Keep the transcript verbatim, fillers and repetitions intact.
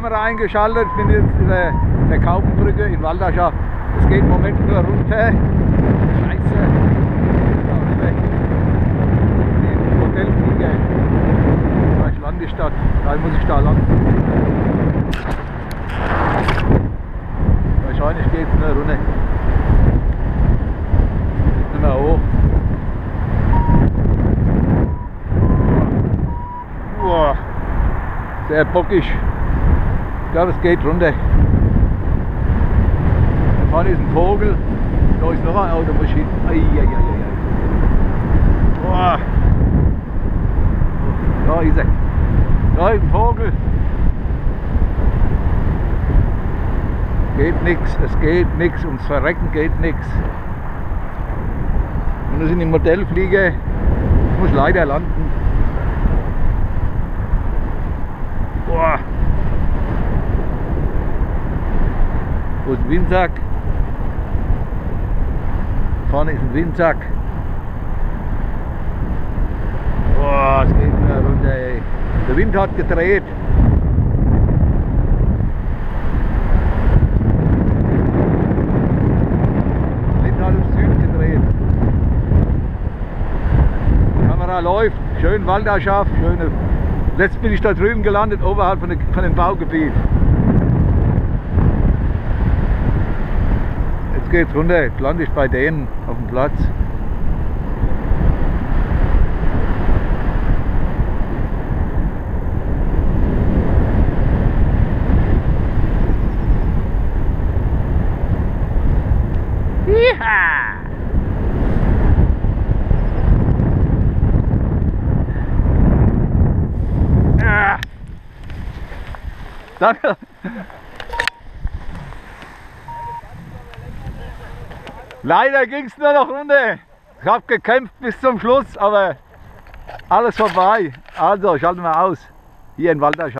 Kamera eingeschaltet. Ich bin jetzt über der Kaubenbrücke in Walderscha. Es geht im Moment nur runter. Scheiße. Den Modellflieger. Gleich Landestadt. Da muss ich da lang. Wahrscheinlich geht es nur runter. Nicht mehr hoch. Boah. Sehr bockig. Ich glaube, es geht runter. Da vorne ist ein Vogel. Da ist noch ein Auto, muss ich hin. Eieieiei. Boah. Da ist er. Da ist ein Vogel. Geht nichts, es geht nichts, ums Verrecken geht nichts. Und das sind die Modellflieger. Ich muss leider landen. Boah. Wo ist ein Windsack? Vorne ist ein Windsack. Boah, es geht mir runter, ey. Der Wind hat gedreht. Der Wind hat ums Süden gedreht. Die Kamera läuft. Schön Walderscha, schöne. Jetzt bin ich da drüben gelandet, oberhalb von, der, von dem Baugebiet. Jetzt geht's runter, jetzt lande ich bei denen auf dem Platz. Jiha! Danke. Leider ging es nur noch runter. Ich habe gekämpft bis zum Schluss, aber alles vorbei. Also, schalten wir aus. Hier in Walderscha.